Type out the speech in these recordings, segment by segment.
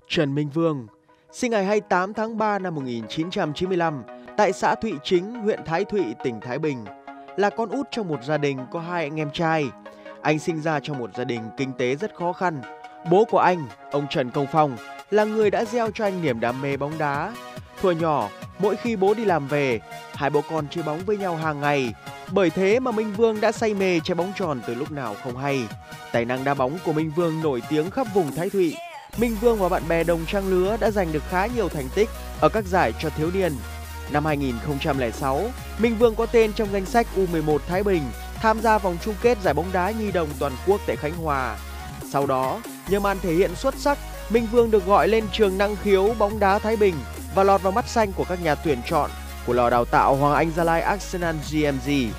Trần Minh Vương, sinh ngày 28 tháng 3 năm 1995 tại xã Thụy Chính, huyện Thái Thụy, tỉnh Thái Bình, là con út trong một gia đình có hai anh em trai. Anh sinh ra trong một gia đình kinh tế rất khó khăn. Bố của anh, ông Trần Công Phong, là người đã gieo cho anh niềm đam mê bóng đá. Thuở nhỏ, mỗi khi bố đi làm về, hai bố con chơi bóng với nhau hàng ngày. Bởi thế mà Minh Vương đã say mê trái bóng tròn từ lúc nào không hay. Tài năng đá bóng của Minh Vương nổi tiếng khắp vùng Thái Thụy. Minh Vương và bạn bè đồng trang lứa đã giành được khá nhiều thành tích ở các giải cho thiếu niên. Năm 2006, Minh Vương có tên trong danh sách U11 Thái Bình tham gia vòng chung kết giải bóng đá nhi đồng toàn quốc tại Khánh Hòa. Sau đó, nhờ màn thể hiện xuất sắc, Minh Vương được gọi lên trường năng khiếu bóng đá Thái Bình và lọt vào mắt xanh của các nhà tuyển chọn của lò đào tạo Hoàng Anh Gia Lai Arsenal GMG.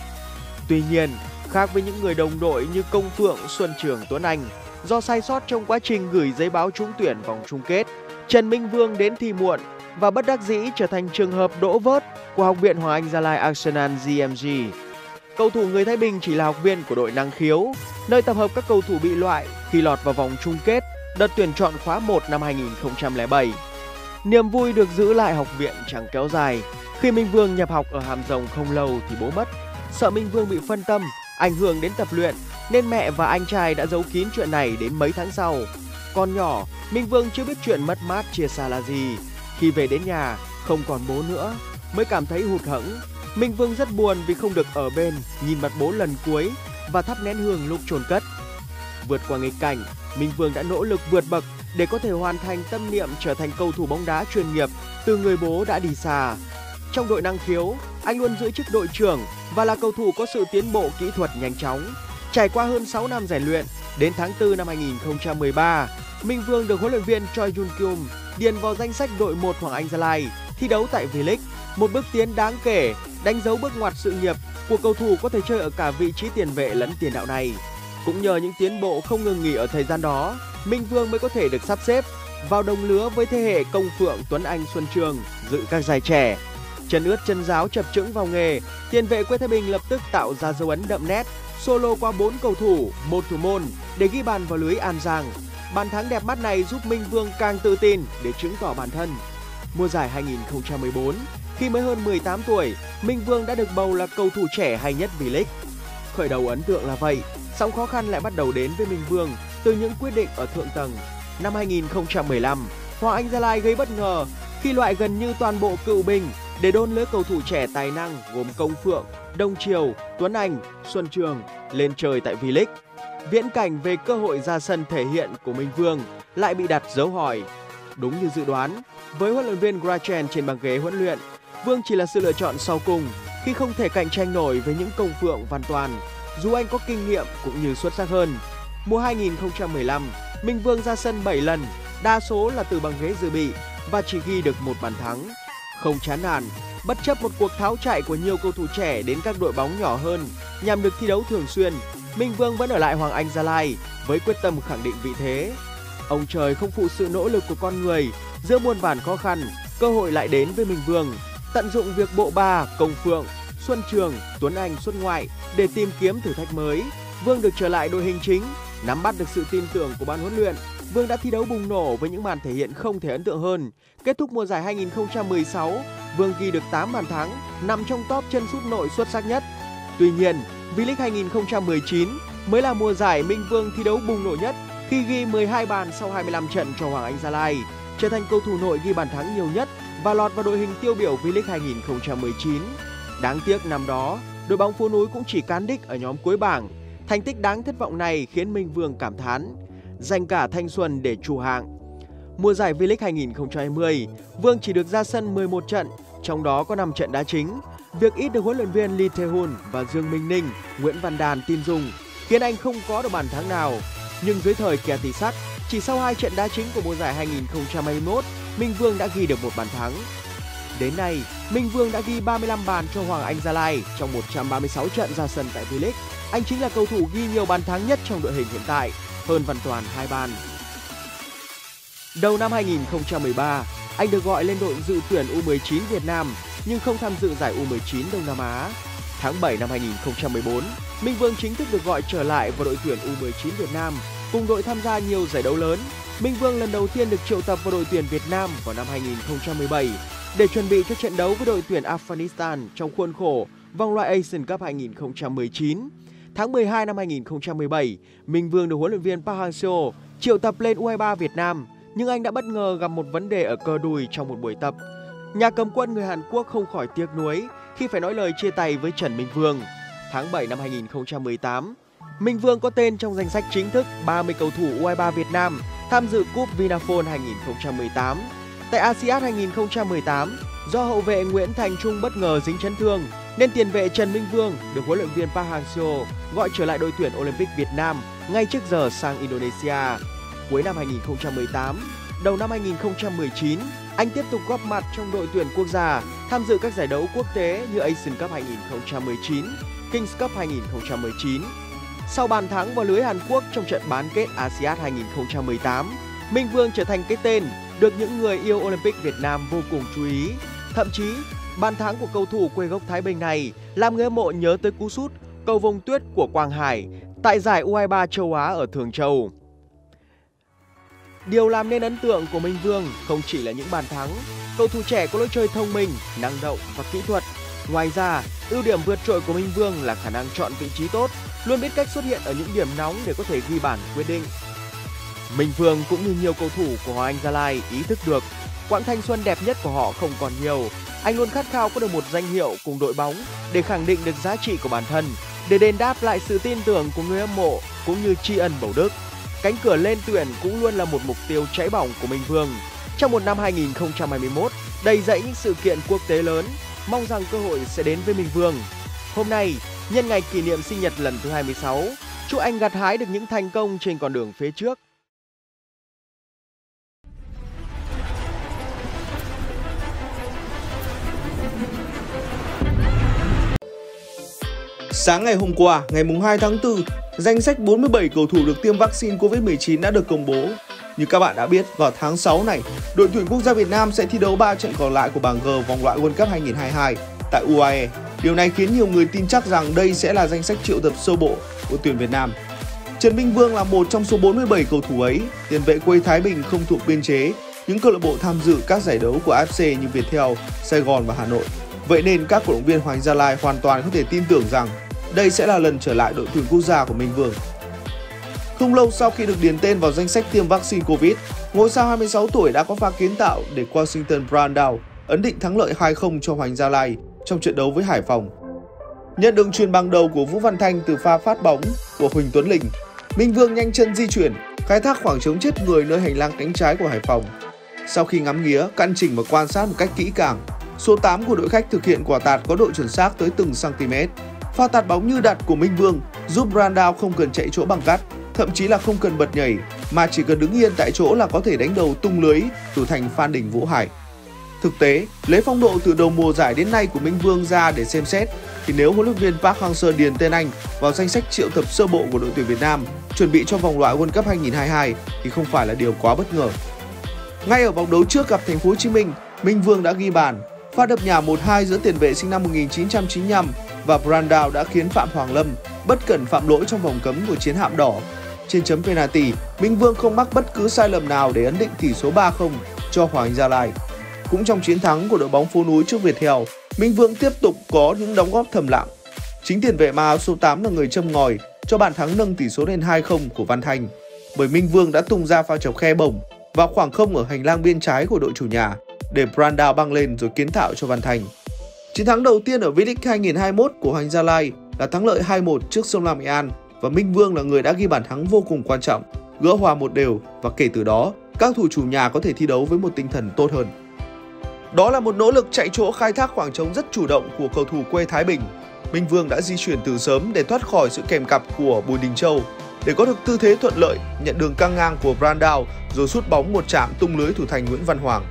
Tuy nhiên, khác với những người đồng đội như Công Phượng, Xuân Trường, Tuấn Anh, do sai sót trong quá trình gửi giấy báo trúng tuyển vòng chung kết, Trần Minh Vương đến thi muộn và bất đắc dĩ trở thành trường hợp đỗ vớt của Học viện Hoàng Anh Gia Lai Arsenal GMG. Cầu thủ người Thái Bình chỉ là học viên của đội năng khiếu, nơi tập hợp các cầu thủ bị loại khi lọt vào vòng chung kết đợt tuyển chọn khóa 1 năm 2007. Niềm vui được giữ lại học viện chẳng kéo dài. Khi Minh Vương nhập học ở Hàm Rồng không lâu thì bố mất. Sợ Minh Vương bị phân tâm, ảnh hưởng đến tập luyện, nên mẹ và anh trai đã giấu kín chuyện này đến mấy tháng sau. Còn nhỏ, Minh Vương chưa biết chuyện mất mát chia xa là gì. Khi về đến nhà, không còn bố nữa, mới cảm thấy hụt hẫng. Minh Vương rất buồn vì không được ở bên, nhìn mặt bố lần cuối và thắp nén hương lúc chôn cất. Vượt qua nghịch cảnh, Minh Vương đã nỗ lực vượt bậc để có thể hoàn thành tâm niệm trở thành cầu thủ bóng đá chuyên nghiệp từ người bố đã đi xa. Trong đội năng khiếu, anh luôn giữ chức đội trưởng và là cầu thủ có sự tiến bộ kỹ thuật nhanh chóng. Trải qua hơn 6 năm rèn luyện, đến tháng 4 năm 2013, Minh Vương được huấn luyện viên Choi Jun Kyum điền vào danh sách đội 1 Hoàng Anh Gia Lai thi đấu tại V-League, một bước tiến đáng kể, đánh dấu bước ngoặt sự nghiệp của cầu thủ có thể chơi ở cả vị trí tiền vệ lẫn tiền đạo này. Cũng nhờ những tiến bộ không ngừng nghỉ ở thời gian đó, Minh Vương mới có thể được sắp xếp vào đồng lứa với thế hệ Công Phượng, Tuấn Anh, Xuân Trường dự các giải trẻ. Chân ướt chân ráo chập chững vào nghề, tiền vệ quê Thái Bình lập tức tạo ra dấu ấn đậm nét, solo qua 4 cầu thủ, một thủ môn để ghi bàn vào lưới An Giang. Bàn thắng đẹp mắt này giúp Minh Vương càng tự tin để chứng tỏ bản thân. Mùa giải 2014, khi mới hơn 18 tuổi, Minh Vương đã được bầu là cầu thủ trẻ hay nhất V-League. Khởi đầu ấn tượng là vậy, song khó khăn lại bắt đầu đến với Minh Vương từ những quyết định ở thượng tầng. Năm 2015, Hoàng Anh Gia Lai gây bất ngờ khi loại gần như toàn bộ cựu binh để đôn lứa cầu thủ trẻ tài năng gồm Công Phượng, Đông Triều, Tuấn Anh, Xuân Trường lên chơi tại V-League. Viễn cảnh về cơ hội ra sân thể hiện của Minh Vương lại bị đặt dấu hỏi. Đúng như dự đoán, với huấn luyện viên Grachen trên băng ghế huấn luyện, Vương chỉ là sự lựa chọn sau cùng khi không thể cạnh tranh nổi với những Công Phượng, Văn Toàn, dù anh có kinh nghiệm cũng như xuất sắc hơn. Mùa 2015, Minh Vương ra sân 7 lần, đa số là từ băng ghế dự bị và chỉ ghi được một bàn thắng. Không chán nản, bất chấp một cuộc tháo chạy của nhiều cầu thủ trẻ đến các đội bóng nhỏ hơn nhằm được thi đấu thường xuyên, Minh Vương vẫn ở lại Hoàng Anh Gia Lai với quyết tâm khẳng định vị thế. Ông trời không phụ sự nỗ lực của con người, giữa muôn vàn khó khăn, cơ hội lại đến với Minh Vương. Tận dụng việc bộ ba Công Phượng, Xuân Trường, Tuấn Anh xuất ngoại để tìm kiếm thử thách mới, Vương được trở lại đội hình chính. Nắm bắt được sự tin tưởng của ban huấn luyện, Vương đã thi đấu bùng nổ với những màn thể hiện không thể ấn tượng hơn. Kết thúc mùa giải 2016, Vương ghi được 8 bàn thắng, nằm trong top chân sút nội xuất sắc nhất. Tuy nhiên, V-League 2019 mới là mùa giải Minh Vương thi đấu bùng nổ nhất khi ghi 12 bàn sau 25 trận cho Hoàng Anh Gia Lai, trở thành cầu thủ nội ghi bàn thắng nhiều nhất và lọt vào đội hình tiêu biểu V-League 2019. Đáng tiếc năm đó, đội bóng phố núi cũng chỉ cán đích ở nhóm cuối bảng. Thành tích đáng thất vọng này khiến Minh Vương cảm thán, dành cả thanh xuân để trụ hạng. Mùa giải V-League 2020, Vương chỉ được ra sân 11 trận, trong đó có 5 trận đá chính. Việc ít được huấn luyện viên Lee Tae-hun và Dương Minh Ninh, Nguyễn Văn Đàn tin dùng khiến anh không có được bàn thắng nào. Nhưng dưới thời kẻ tỷ sắt, chỉ sau 2 trận đá chính của mùa giải 2021, Minh Vương đã ghi được một bàn thắng. Đến nay, Minh Vương đã ghi 35 bàn cho Hoàng Anh Gia Lai trong 136 trận ra sân tại V-League. Anh chính là cầu thủ ghi nhiều bàn thắng nhất trong đội hình hiện tại, hơn Văn Toàn 2 bàn. Đầu năm 2013, anh được gọi lên đội dự tuyển U19 Việt Nam nhưng không tham dự giải U19 Đông Nam Á. Tháng 7 năm 2014, Minh Vương chính thức được gọi trở lại vào đội tuyển U19 Việt Nam, cùng đội tham gia nhiều giải đấu lớn Minh Vương lần đầu tiên được triệu tập vào đội tuyển Việt Nam vào năm 2017 để chuẩn bị cho trận đấu với đội tuyển Afghanistan trong khuôn khổ vòng loại Asian Cup 2019. Tháng 12 năm 2017, Minh Vương được huấn luyện viên Park Hang-seo triệu tập lên U23 Việt Nam, nhưng anh đã bất ngờ gặp một vấn đề ở cơ đùi trong một buổi tập. Nhà cầm quân người Hàn Quốc không khỏi tiếc nuối khi phải nói lời chia tay với Trần Minh Vương. Tháng 7 năm 2018, Minh Vương có tên trong danh sách chính thức 30 cầu thủ U23 Việt Nam tham dự Cúp Vinaphone 2018. Tại ASEAN 2018, do hậu vệ Nguyễn Thành Trung bất ngờ dính chấn thương, nên tiền vệ Trần Minh Vương được huấn luyện viên Park Hang-seo gọi trở lại đội tuyển Olympic Việt Nam ngay trước giờ sang Indonesia. Cuối năm 2018, đầu năm 2019, anh tiếp tục góp mặt trong đội tuyển quốc gia tham dự các giải đấu quốc tế như Asian Cup 2019, Kings Cup 2019. Sau bàn thắng vào lưới Hàn Quốc trong trận bán kết ASEAN 2018, Minh Vương trở thành cái tên được những người yêu Olympic Việt Nam vô cùng chú ý. Thậm chí, bàn thắng của cầu thủ quê gốc Thái Bình này làm người hâm mộ nhớ tới cú sút cầu vồng tuyết của Quang Hải tại giải U23 châu Á ở Thường Châu. Điều làm nên ấn tượng của Minh Vương không chỉ là những bàn thắng, cầu thủ trẻ có lối chơi thông minh, năng động và kỹ thuật. Ngoài ra, ưu điểm vượt trội của Minh Vương là khả năng chọn vị trí tốt, luôn biết cách xuất hiện ở những điểm nóng để có thể ghi bàn quyết định. Minh Vương cũng như nhiều cầu thủ của Hoàng Anh Gia Lai ý thức được quãng thanh xuân đẹp nhất của họ không còn nhiều. Anh luôn khát khao có được một danh hiệu cùng đội bóng để khẳng định được giá trị của bản thân, để đền đáp lại sự tin tưởng của người hâm mộ cũng như tri ân bầu đức. Cánh cửa lên tuyển cũng luôn là một mục tiêu cháy bỏng của Minh Vương. Trong một năm 2021 đầy dẫy những sự kiện quốc tế lớn, mong rằng cơ hội sẽ đến với Minh Vương. Hôm nay, nhân ngày kỷ niệm sinh nhật lần thứ 26, chúc anh gặt hái được những thành công trên con đường phía trước. Sáng ngày hôm qua, ngày 2 tháng 4, danh sách 47 cầu thủ được tiêm vaccine Covid-19 đã được công bố. Như các bạn đã biết, vào tháng 6 này, đội tuyển quốc gia Việt Nam sẽ thi đấu 3 trận còn lại của bảng G vòng loại World Cup 2022 tại UAE. Điều này khiến nhiều người tin chắc rằng đây sẽ là danh sách triệu tập sơ bộ của tuyển Việt Nam. Trần Minh Vương là một trong số 47 cầu thủ ấy, tiền vệ quê Thái Bình không thuộc biên chế những câu lạc bộ tham dự các giải đấu của AFC như Viettel, Sài Gòn và Hà Nội. Vậy nên các cổ động viên Hoàng Anh Gia Lai hoàn toàn có thể tin tưởng rằng đây sẽ là lần trở lại đội tuyển quốc gia của Minh Vương. Không lâu sau khi được điền tên vào danh sách tiêm vaccine Covid, ngôi sao 26 tuổi đã có pha kiến tạo để Washington Brandao ấn định thắng lợi 2-0 cho Hoàng Anh Gia Lai trong trận đấu với Hải Phòng. Nhận được chuyền bằng đầu của Vũ Văn Thanh từ pha phát bóng của Huỳnh Tuấn Linh, Minh Vương nhanh chân di chuyển, khai thác khoảng trống chết người nơi hành lang cánh trái của Hải Phòng. Sau khi ngắm nghía, căn chỉnh và quan sát một cách kỹ càng, số 8 của đội khách thực hiện quả tạt có độ chuẩn xác tới từng cm. Pha tạt bóng như đặt của Minh Vương giúp Brandao không cần chạy chỗ bằng cắt, thậm chí là không cần bật nhảy, mà chỉ cần đứng yên tại chỗ là có thể đánh đầu tung lưới thủ thành Phan Đình Vũ Hải. Thực tế, lấy phong độ từ đầu mùa giải đến nay của Minh Vương ra để xem xét, thì nếu huấn luyện viên Park Hang-seo điền tên anh vào danh sách triệu tập sơ bộ của đội tuyển Việt Nam chuẩn bị cho vòng loại World Cup 2022 thì không phải là điều quá bất ngờ. Ngay ở vòng đấu trước gặp Thành phố Hồ Chí Minh, Minh Vương đã ghi bàn. Pha đập nhà 1-2 giữa tiền vệ sinh năm 1995 và Brandao đã khiến Phạm Hoàng Lâm bất cẩn phạm lỗi trong vòng cấm của chiến hạm đỏ. Trên chấm penalty, Minh Vương không mắc bất cứ sai lầm nào để ấn định tỷ số 3-0 cho Hoàng Anh Gia Lai. Cũng trong chiến thắng của đội bóng phố núi trước Viettel, Minh Vương tiếp tục có những đóng góp thầm lặng. Chính tiền vệ mang áo số 8 là người châm ngòi cho bàn thắng nâng tỷ số lên 2-0 của Văn Thanh, bởi Minh Vương đã tung ra pha chọc khe bổng vào khoảng không ở hành lang biên trái của đội chủ nhà để Brandao băng lên rồi kiến tạo cho Văn Thanh. Chiến thắng đầu tiên ở V-League 2021 của Hoàng Anh Gia Lai là thắng lợi 2-1 trước Sông Lam Nghệ An và Minh Vương là người đã ghi bàn thắng vô cùng quan trọng, gỡ hòa 1-1 và kể từ đó, các thủ chủ nhà có thể thi đấu với một tinh thần tốt hơn. Đó là một nỗ lực chạy chỗ khai thác khoảng trống rất chủ động của cầu thủ quê Thái Bình. Minh Vương đã di chuyển từ sớm để thoát khỏi sự kèm cặp của Bùi Đình Châu, để có được tư thế thuận lợi nhận đường căng ngang của Brandao rồi sút bóng một chạm tung lưới thủ thành Nguyễn Văn Hoàng.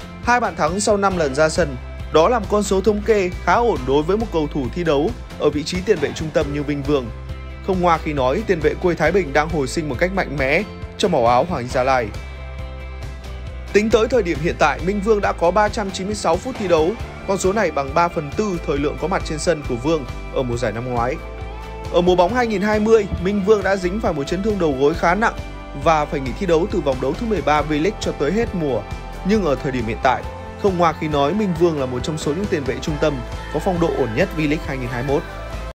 2 bàn thắng sau 5 lần ra sân, đó là một con số thống kê khá ổn đối với một cầu thủ thi đấu ở vị trí tiền vệ trung tâm như Minh Vương. Không ngoa khi nói tiền vệ quê Thái Bình đang hồi sinh một cách mạnh mẽ trong màu áo Hoàng Anh Gia Lai. Tính tới thời điểm hiện tại, Minh Vương đã có 396 phút thi đấu, con số này bằng 3/4 thời lượng có mặt trên sân của Vương ở mùa giải năm ngoái. Ở mùa bóng 2020, Minh Vương đã dính phải một chấn thương đầu gối khá nặng và phải nghỉ thi đấu từ vòng đấu thứ 13 V-League cho tới hết mùa. Nhưng ở thời điểm hiện tại, không ngoa khi nói Minh Vương là một trong số những tiền vệ trung tâm có phong độ ổn nhất V-League 2021.